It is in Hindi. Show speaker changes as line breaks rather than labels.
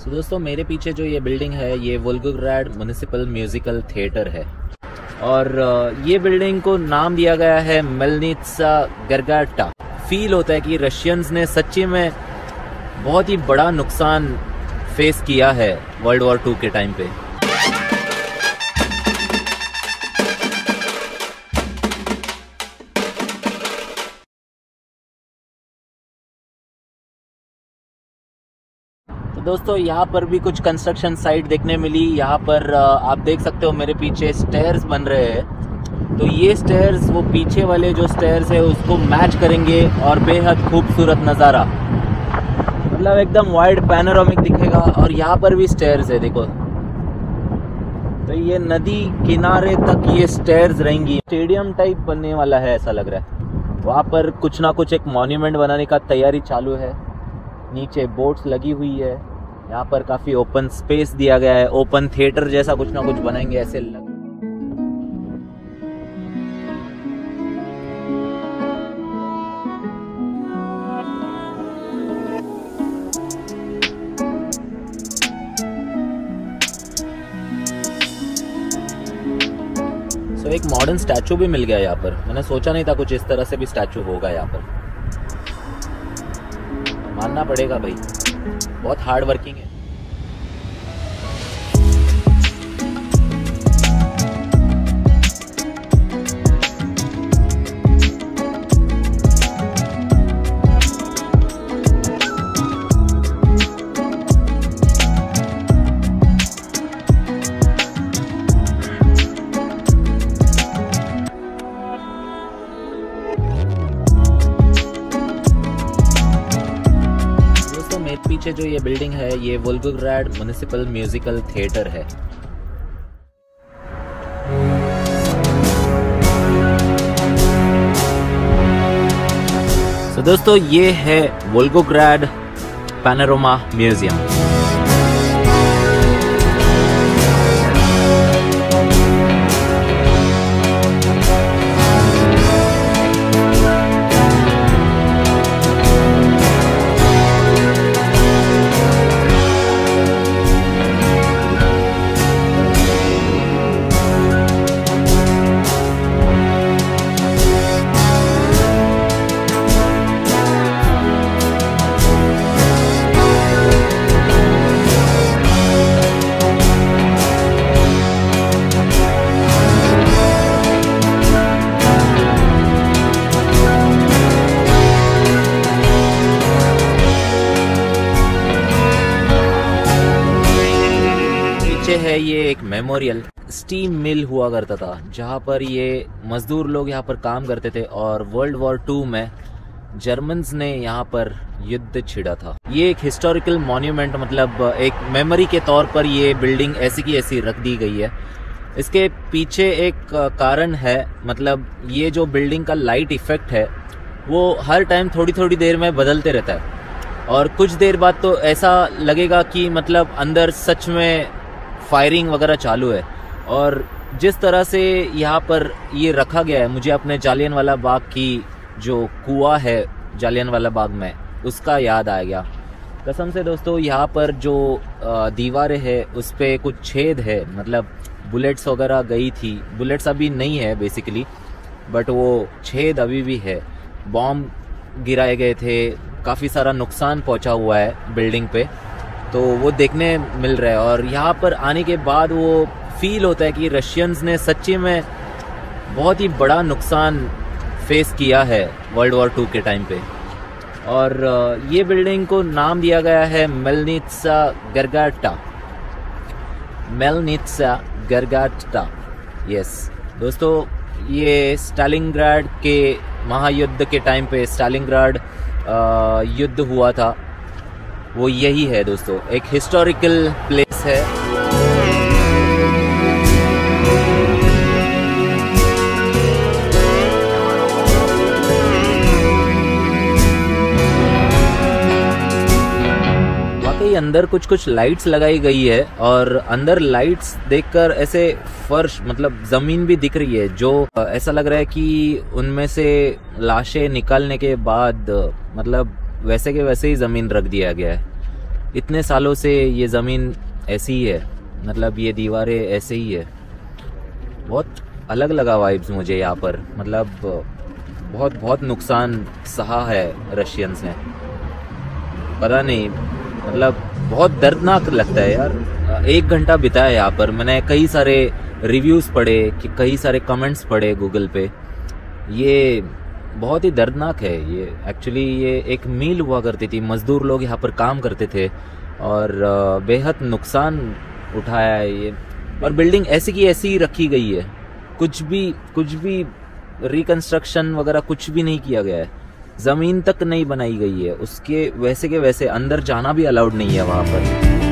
दोस्तों मेरे पीछे जो ये बिल्डिंग है ये वोल्गोग्राड म्युनिसिपल म्यूजिकल थिएटर है और ये बिल्डिंग को नाम दिया गया है मेलनित्सा गेरगाटा। फील होता है कि रशियंस ने सच्ची में बहुत ही बड़ा नुकसान फेस किया है वर्ल्ड वॉर 2 के टाइम पे। दोस्तों यहाँ पर भी कुछ कंस्ट्रक्शन साइट देखने मिली। यहाँ पर आप देख सकते हो मेरे पीछे स्टेयर्स बन रहे हैं। तो ये स्टेयर्स वो पीछे वाले जो स्टेयर्स है उसको मैच करेंगे और बेहद खूबसूरत नज़ारा, मतलब एकदम वाइड पैनोरामिक दिखेगा। और यहाँ पर भी स्टेयर्स है देखो, तो ये नदी किनारे तक ये स्टेयर्स रहेंगी। स्टेडियम टाइप बनने वाला है ऐसा लग रहा है। वहाँ पर कुछ ना कुछ एक मॉन्यूमेंट बनाने का तैयारी चालू है। नीचे बोट्स लगी हुई है। यहाँ पर काफ़ी ओपन स्पेस दिया गया है। ओपन थिएटर जैसा कुछ ना कुछ बनाएंगे ऐसे लग। तो एक मॉडर्न स्टैचू भी मिल गया यहाँ पर। मैंने सोचा नहीं था कुछ इस तरह से भी स्टैचू होगा यहाँ पर। मानना पड़ेगा भाई, बहुत हार्ड वर्किंग है। पीछे जो ये बिल्डिंग है ये वोल्गोग्राड म्युनिसिपल म्यूजिकल थिएटर है। तो दोस्तों ये है वोल्गोग्राड पैनोरामा म्यूजियम। है ये एक मेमोरियल। स्टीम मिल हुआ करता था जहाँ पर ये मजदूर लोग यहाँ पर काम करते थे और वर्ल्ड वॉर 2 में जर्मन्स ने यहाँ पर युद्ध छिड़ा था। ये एक हिस्टोरिकल मॉन्यूमेंट, मतलब एक मेमोरी के तौर पर ये बिल्डिंग ऐसी की ऐसी रख दी गई है। इसके पीछे एक कारण है, मतलब ये जो बिल्डिंग का लाइट इफेक्ट है वो हर टाइम थोड़ी थोड़ी देर में बदलते रहता है और कुछ देर बाद तो ऐसा लगेगा कि मतलब अंदर सच में फायरिंग वगैरह चालू है। और जिस तरह से यहाँ पर ये रखा गया है, मुझे अपने जालियनवाला बाग की जो कुआं है जालियनवाला बाग में, उसका याद आ गया कसम से। दोस्तों यहाँ पर जो दीवारें है उस पे कुछ छेद है, मतलब बुलेट्स वगैरह गई थी। बुलेट्स अभी नहीं है बेसिकली, बट वो छेद अभी भी है। बॉम्ब गिराए गए थे, काफ़ी सारा नुकसान पहुँचा हुआ है बिल्डिंग पे, तो वो देखने मिल रहा है। और यहाँ पर आने के बाद वो फील होता है कि रशियंस ने सच्ची में बहुत ही बड़ा नुकसान फेस किया है वर्ल्ड वॉर 2 के टाइम पे। और ये बिल्डिंग को नाम दिया गया है मेलनित्सा गेरगाटा। मेलनित्सा गेरगाटा, यस दोस्तों, ये स्टालिनग्राड के महायुद्ध के टाइम पे स्टालिनग्राड युद्ध हुआ था, वो यही है दोस्तों। एक हिस्टोरिकल प्लेस है। वाकई अंदर कुछ कुछ लाइट्स लगाई गई है और अंदर लाइट्स देखकर ऐसे फर्श, मतलब जमीन भी दिख रही है, जो ऐसा लग रहा है कि उनमें से लाशें निकालने के बाद मतलब वैसे के वैसे ही ज़मीन रख दिया गया है। इतने सालों से ये ज़मीन ऐसी ही है, मतलब ये दीवारें ऐसे ही है। बहुत अलग लगा वाइब्स मुझे यहाँ पर, मतलब बहुत बहुत नुकसान सहा है रशियंस ने, पता नहीं, मतलब बहुत दर्दनाक लगता है यार। 1 घंटा बिताया यहाँ पर, मैंने कई सारे रिव्यूज़ पढ़े, कि कई सारे कमेंट्स पढ़े गूगल पे। ये बहुत ही दर्दनाक है। ये एक्चुअली ये एक मील हुआ करती थी, मज़दूर लोग यहाँ पर काम करते थे और बेहद नुकसान उठाया है ये। और बिल्डिंग ऐसी की ऐसी ही रखी गई है, कुछ भी रिकंस्ट्रक्शन वगैरह कुछ भी नहीं किया गया है, ज़मीन तक नहीं बनाई गई है, उसके वैसे के वैसे अंदर जाना भी अलाउड नहीं है वहाँ पर।